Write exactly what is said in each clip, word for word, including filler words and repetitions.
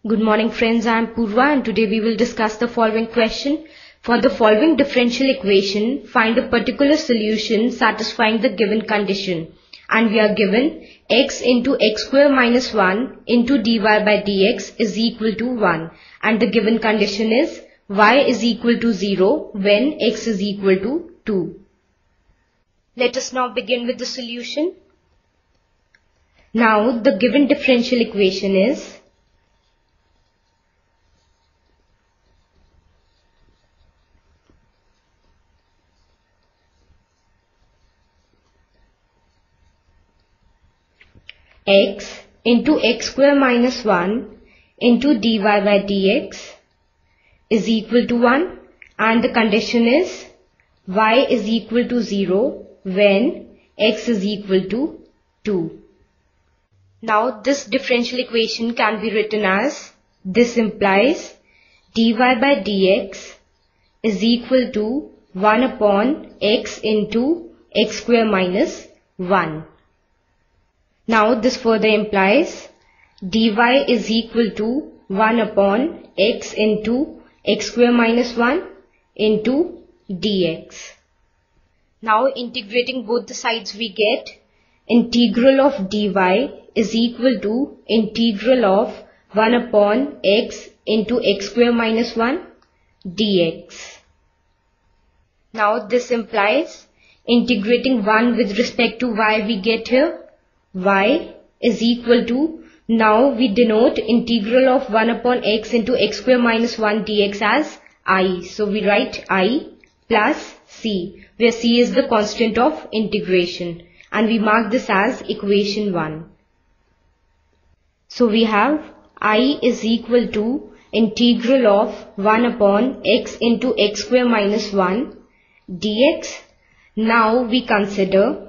Good morning friends, I am Purva and today we will discuss the following question. For the following differential equation, find a particular solution satisfying the given condition. And we are given x into x square minus one into dy by dx is equal to one. And the given condition is y is equal to zero when x is equal to two. Let us now begin with the solution. Now the given differential equation is x into x square minus one into dy by dx is equal to one, and the condition is y is equal to zero when x is equal to two. Now this differential equation can be written as this implies dy by dx is equal to one upon x into x square minus one. Now this further implies dy is equal to one upon x into x square minus one into dx. Now integrating both the sides we get integral of dy is equal to integral of one upon x into x square minus one dx. Now this implies integrating one with respect to y we get here y is equal to, now we denote integral of one upon x into x square minus one dx as I. So we write I plus c, where c is the constant of integration, and we mark this as equation one. So we have I is equal to integral of one upon x into x square minus one dx. Now we consider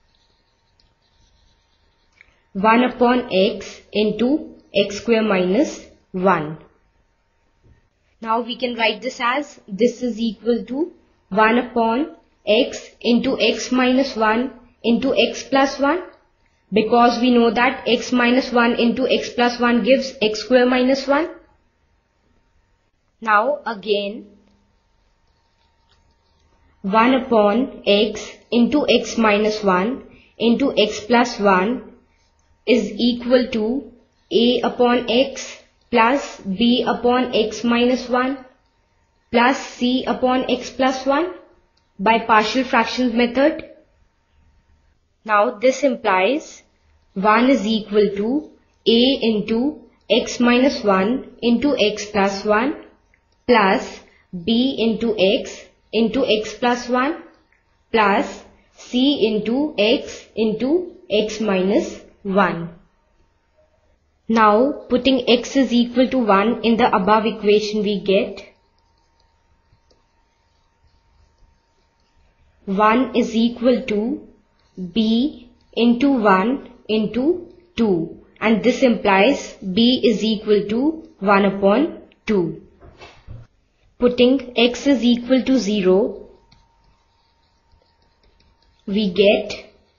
one upon x into x square minus one. Now we can write this as this is equal to one upon x into x minus one into x plus one, because we know that x minus one into x plus one gives x square minus one. Now again one upon x into x minus one into x plus one is equal to a upon x plus b upon x minus one plus c upon x plus one by partial fractions method. Now this implies one is equal to a into x minus one into x plus one plus b into x into x plus one plus c into x into x minus one. Now putting x is equal to one in the above equation we get one is equal to b into one into two, and this implies b is equal to one upon two. Putting x is equal to zero we get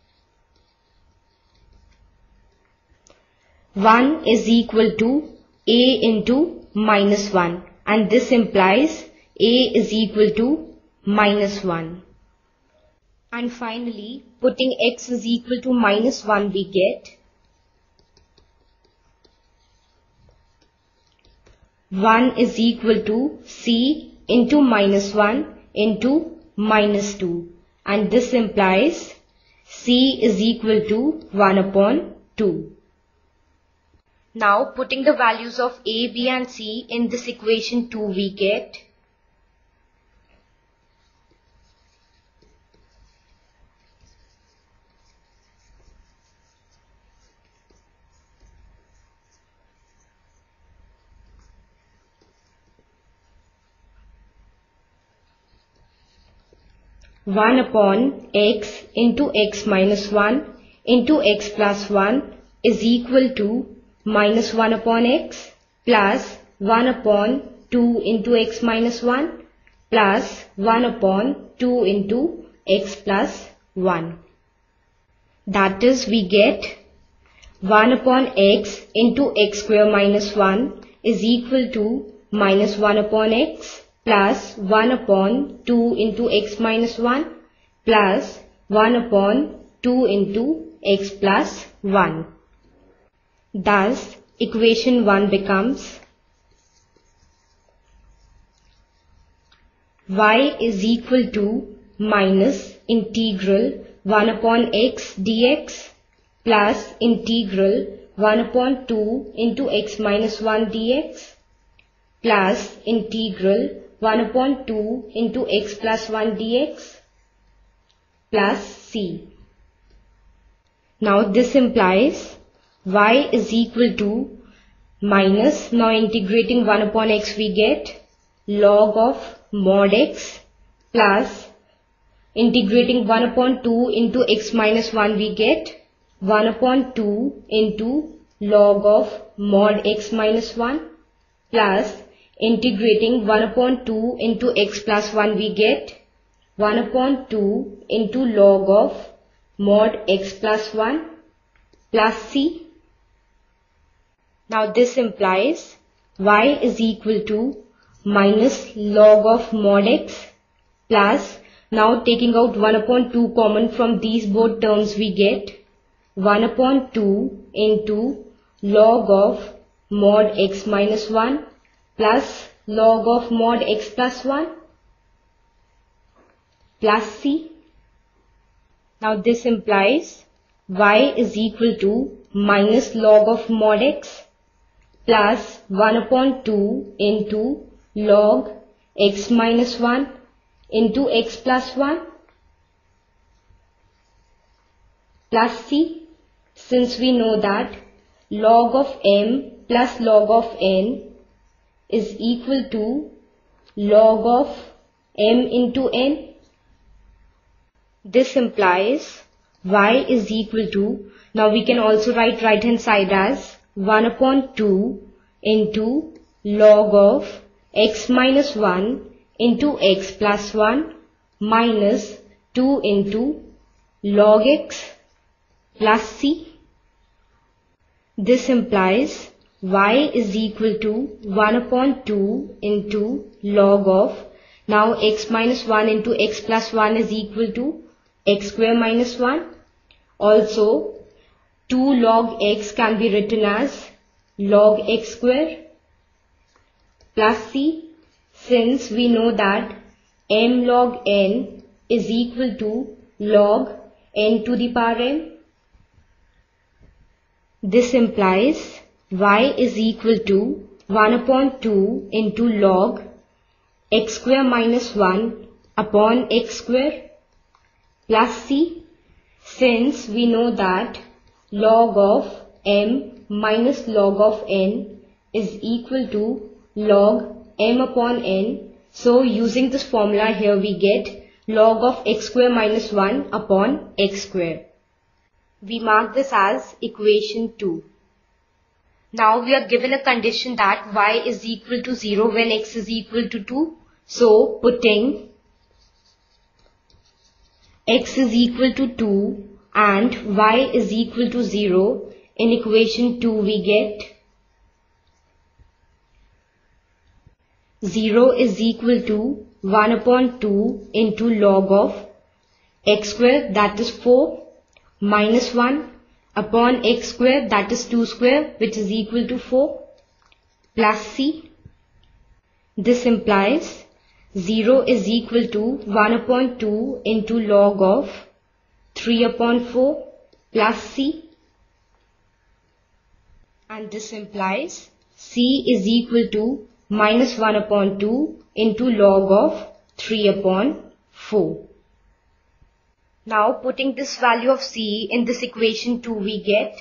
one is equal to a into minus one, and this implies a is equal to minus one. And finally, putting x is equal to minus one we get one is equal to c into minus one into minus two, and this implies c is equal to one upon two. Now putting the values of a, b and c in this equation two we get one upon x into x minus one into x plus one is equal to minus one upon x plus one upon two into x minus one plus one upon two into x plus one. That is, we get one upon x into x square minus one is equal to minus one upon x plus one upon two into x minus one plus one upon two into x plus one. Thus, equation one becomes y is equal to minus integral one upon x dx plus integral one upon two into x minus one dx plus integral one upon two into x plus one dx plus c. Now this implies y is equal to minus, now integrating one upon x we get log of mod x plus integrating one upon two into x minus one we get one upon two into log of mod x minus one plus integrating one upon two into x plus one we get one upon two into log of mod x plus one plus c. Now this implies y is equal to minus log of mod x plus, now taking out one upon two common from these both terms we get one upon two into log of mod x minus one plus log of mod x plus one plus c. Now this implies y is equal to minus log of mod x plus one upon two into log x minus one into x plus one plus c. Since we know that log of m plus log of n is equal to log of m into n. This implies y is equal to, now we can also write right hand side as one upon two into log of x minus one into x plus one minus two into log x plus c. This implies y is equal to one upon two into log of, now x minus one into x plus one is equal to x square minus one. Also, two log x can be written as log x square plus c, since we know that m log n is equal to log n to the power m. This implies y is equal to one upon two into log x square minus one upon x square plus c, since we know that log of m minus log of n is equal to log m upon n. So using this formula here we get log of x square minus one upon x square. We mark this as equation two. Now we are given a condition that y is equal to zero when x is equal to two. So putting x is equal to two and y is equal to zero in equation two we get zero is equal to one upon two into log of x square, that is four, minus one upon x square, that is two square, which is equal to four, plus c. This implies zero is equal to one upon two into log of three upon four plus c. And this implies c is equal to minus one upon two into log of three upon four. Now putting this value of c in this equation two we get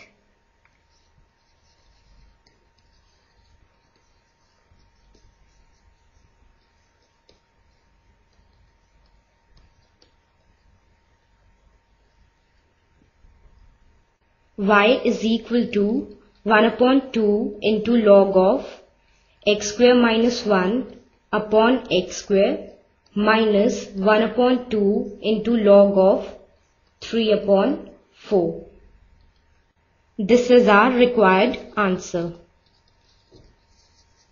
y is equal to one upon two into log of x square minus one upon x square minus one upon two into log of three upon four. This is our required answer.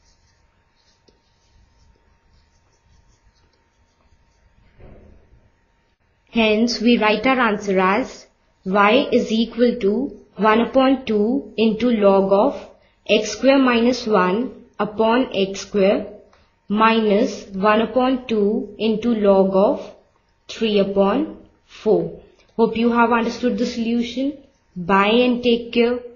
Hence, we write our answer as y is equal to one upon two into log of x square minus one upon x square minus one upon two into log of three upon four. Hope you have understood the solution. Bye and take care.